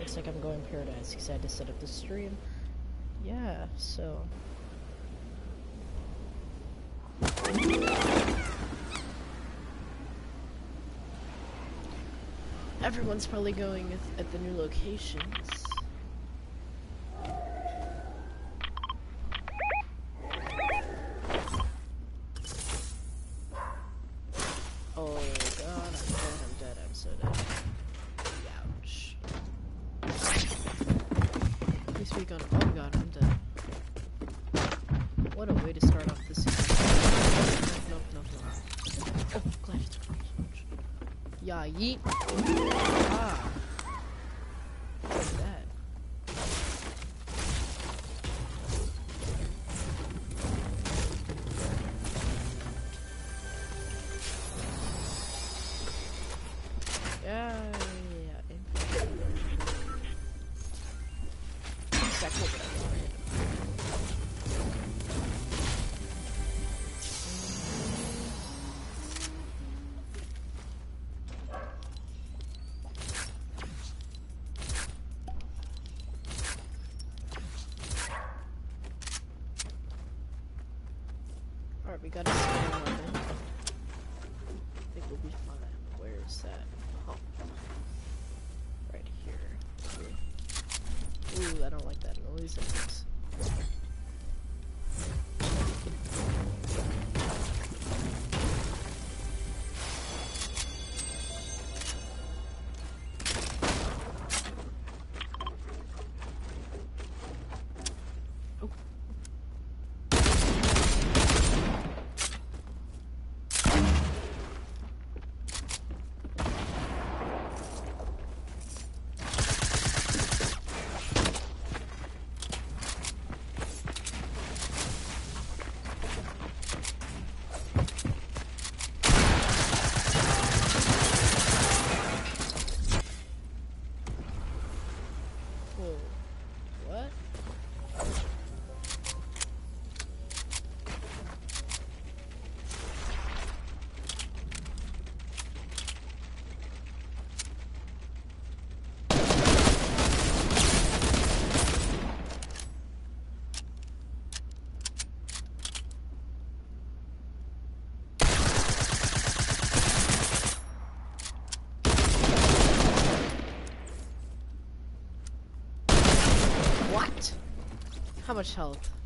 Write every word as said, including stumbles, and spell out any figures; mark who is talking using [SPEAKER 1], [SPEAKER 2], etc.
[SPEAKER 1] looks like I'm going paradise because I had to set up the stream. Yeah, so... Everyone's probably going at, at the new locations. Oh god, I'm dead, I'm dead, I'm so dead. Ouch. Please be gone. Oh god, I'm dead. What a way to start off the season. No, no, no, no. Oh, glad it's close. Yeah, yeet. Ah. Look at that. Yeah, yeah, yeah. Exactly what I wanted. Alright, we got a spare weapon. I think we'll be fine. Where is that? Oh. Right here. Ooh, I don't like that noise. It's... How much health?